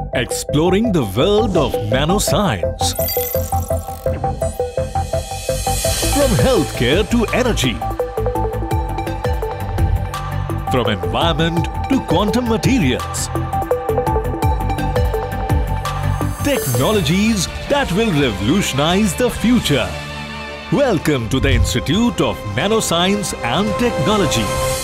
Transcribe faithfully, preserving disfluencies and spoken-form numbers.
Exploring the world of nanoscience. From healthcare to energy. From environment to quantum materials. Technologies that will revolutionize the future. Welcome to the Institute of Nanoscience and Technology.